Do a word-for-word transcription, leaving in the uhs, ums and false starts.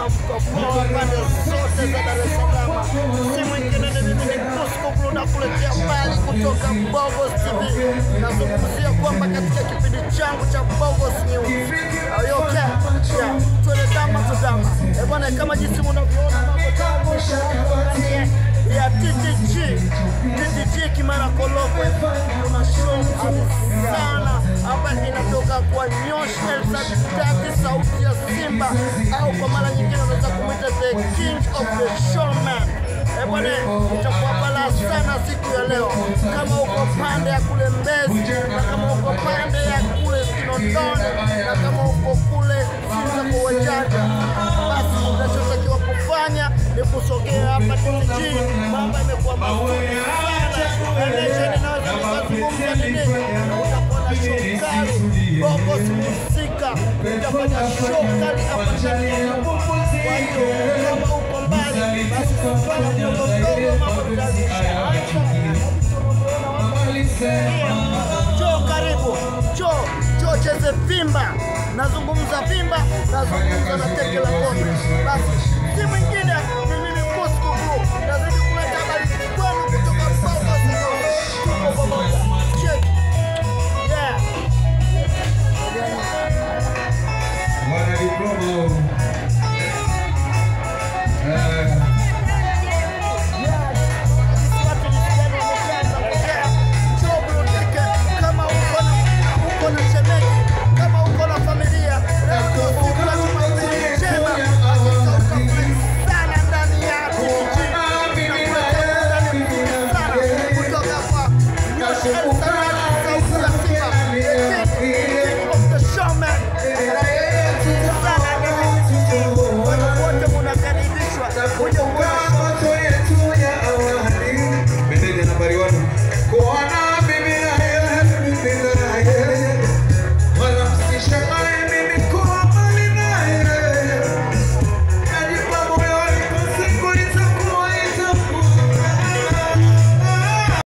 mko poa pande zote za Dar es Salaam. Si mwingine ni mimi ni Kusco Blue na kuletea mbali kutoka Bogos T V. Nazungumzia kwamba katika kipindi changu cha Bogos News. Are you okay? Yeah. Tuele dama to dama. Eh bwana, kama jinsi mnavyoona mambo tamu ya T T G. T T G Kimara Kolokwe. Kuna show sana hapa inatoka kwa Nyosh Elsatati, sauti ya Simba, au kwa mara nyingine unaweza kumuita the king of the showman. Eh bwana, itakuwa bala sana siku ya leo. Kama uko pande ya kule Mbezi, na kama uko pande ya kule Kinondoni, na kama uko kule Sinza kwa Wajanja, basi unachotakiwa kufanya ni kusogea hapa T T G. Mambo imekuwa mazuri sana. Endesha ninaweza kuzungumza nini? Utakuwa na show kali, Bogos Musika, utafanya show kali hapa ndani. Kwa hiyo kama uko mbali, basi kufanya mdogo mdogo mambo tutazisha. Cho karibu, cho, cho cheze Vimba. Nazungumza Vimba, nazungumza na Teke la Kote. Basi